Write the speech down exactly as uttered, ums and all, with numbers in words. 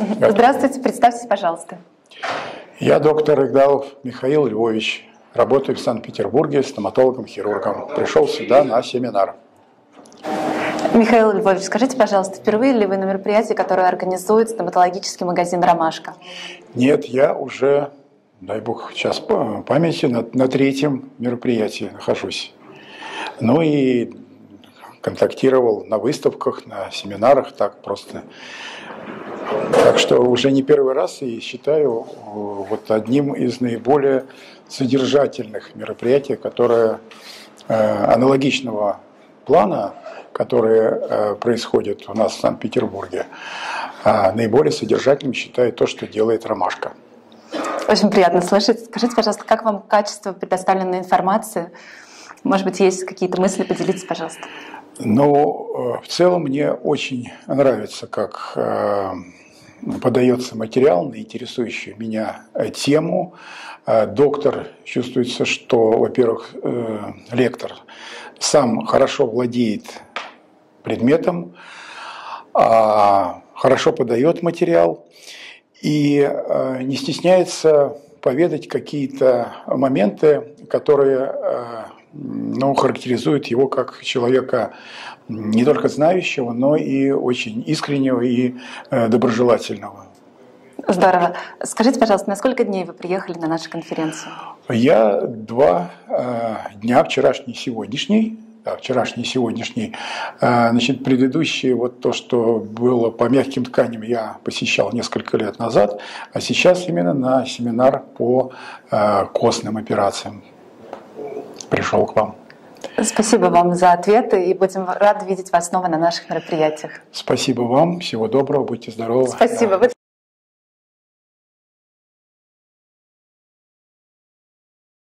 Здравствуйте, представьтесь, пожалуйста. Я доктор Игдалов Михаил Львович. Работаю в Санкт-Петербурге стоматологом-хирургом. Пришел сюда на семинар. Михаил Львович, скажите, пожалуйста, впервые ли вы на мероприятии, которое организует стоматологический магазин «Ромашка»? Нет, я уже, дай бог, сейчас памяти, на, на третьем мероприятии нахожусь. Ну и контактировал на выставках, на семинарах, так просто. Так что уже не первый раз и считаю вот одним из наиболее содержательных мероприятий, которое э, аналогичного плана, которые э, происходят у нас в Санкт-Петербурге, э, наиболее содержательным считаю то, что делает «Ромашка». Очень приятно слышать. Скажите, пожалуйста, как вам качество предоставленной информации? Может быть, есть какие-то мысли? Поделитесь, пожалуйста. Ну, в целом мне очень нравится, как э, подается материал на интересующую меня тему. Доктор, чувствуется, что, во-первых, э, лектор сам хорошо владеет предметом, а хорошо подает материал и э, не стесняется поведать какие-то моменты, которые э, ну, характеризуют его как человека не только знающего, но и очень искреннего и э, доброжелательного. Здорово. Скажите, пожалуйста, на сколько дней вы приехали на нашу конференцию? Я два э, дня, вчерашний и сегодняшний, да, вчерашний и сегодняшний, э, значит, предыдущие, вот то, что было по мягким тканям, я посещал несколько лет назад, а сейчас именно на семинар по э, костным операциям пришел к вам. Спасибо вам за ответы и будем рады видеть вас снова на наших мероприятиях. Спасибо вам, всего доброго, будьте здоровы. Спасибо. Да.